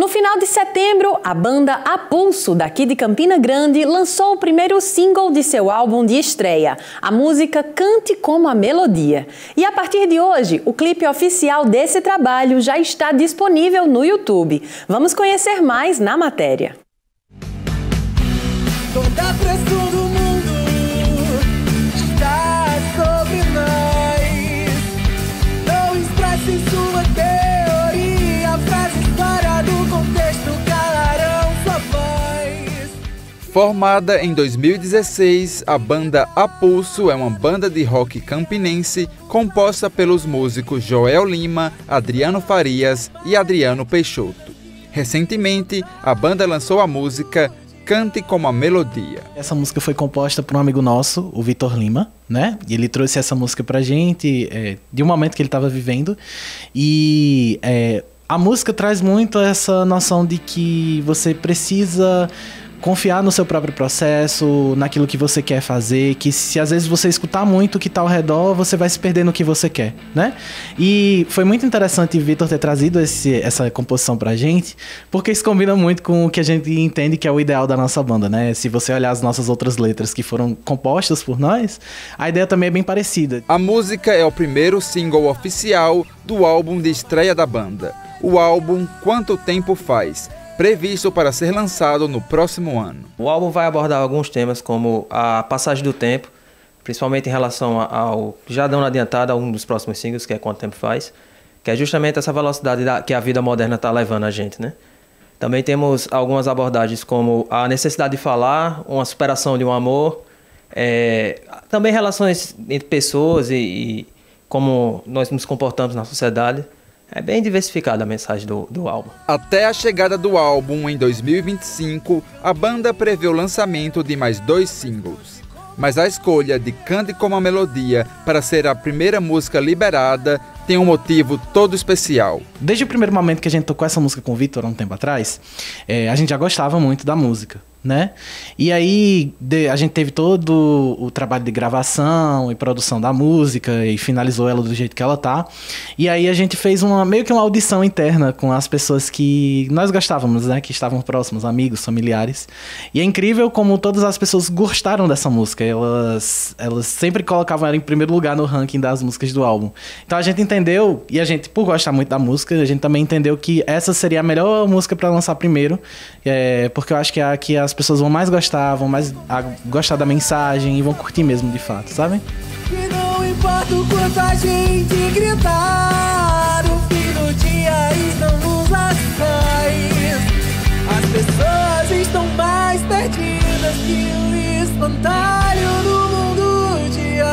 No final de setembro, a banda A Pulso, daqui de Campina Grande, lançou o primeiro single de seu álbum de estreia, a música Cante Como a Melodia. E a partir de hoje, o clipe oficial desse trabalho já está disponível no YouTube. Vamos conhecer mais na matéria. Toda a pressão do mundo está sobre nós. Não expresse sua teoria, frases fora do contexto calarão sua voz. Formada em 2016, a banda A Pulso é uma banda de rock campinense composta pelos músicos Joel Lima, Adriano Farias e Adriano Peixoto. Recentemente, a banda lançou a música Cante Como a Melodia. Essa música foi composta por um amigo nosso, o Vitor Lima, né? E ele trouxe essa música pra gente de um momento que ele estava vivendo. E a música traz muito essa noção de que você precisa confiar no seu próprio processo, naquilo que você quer fazer, que se às vezes você escutar muito o que está ao redor, você vai se perder no que você quer, né? E foi muito interessante o Vitor ter trazido essa composição pra gente, porque isso combina muito com o que a gente entende que é o ideal da nossa banda, né? Se você olhar as nossas outras letras que foram compostas por nós, a ideia também é bem parecida. A música é o primeiro single oficial do álbum de estreia da banda, o álbum Quanto Tempo Faz, previsto para ser lançado no próximo ano. O álbum vai abordar alguns temas como a passagem do tempo, principalmente em relação ao, já dando adiantada a um dos próximos singles, que é Quanto Tempo Faz, que é justamente essa velocidade que a vida moderna está levando a gente, né? Também temos algumas abordagens como a necessidade de falar, uma superação de um amor, também relações entre pessoas e como nós nos comportamos na sociedade. É bem diversificada a mensagem do álbum. Até a chegada do álbum em 2025, a banda prevê o lançamento de mais 2 singles. Mas a escolha de Cante Como a Melodia para ser a primeira música liberada tem um motivo todo especial. Desde o primeiro momento que a gente tocou essa música com o Vitor, há um tempo atrás, a gente já gostava muito da música, né? E aí a gente teve todo o trabalho de gravação e produção da música e finalizou ela do jeito que ela tá. E aí a gente fez meio que uma audição interna com as pessoas que nós gostávamos, né? Que estavam próximos, amigos, familiares. E é incrível como todas as pessoas gostaram dessa música. Elas sempre colocavam ela em primeiro lugar no ranking das músicas do álbum. Então a gente entendeu, e a gente, por gostar muito da música, a gente também entendeu que essa seria a melhor música para lançar primeiro, porque eu acho que é a que as pessoas vão mais gostar, vão mais gostar da mensagem e vão curtir mesmo de fato, sabe? E não importa o quanto a gente gritar, no fim do dia estão nos ações. As pessoas estão mais perdidas que o espantalho no mundo de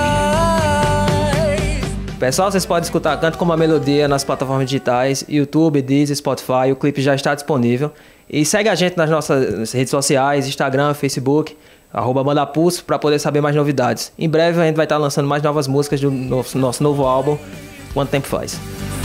hoje. Pessoal, vocês podem escutar Cante Como a Melodia nas plataformas digitais, YouTube, Deezer, Spotify, o clipe já está disponível. E segue a gente nas nossas redes sociais, Instagram, Facebook, @Banda Pulso, para poder saber mais novidades. Em breve a gente vai estar lançando mais novas músicas do nosso novo álbum, Quanto Tempo Faz.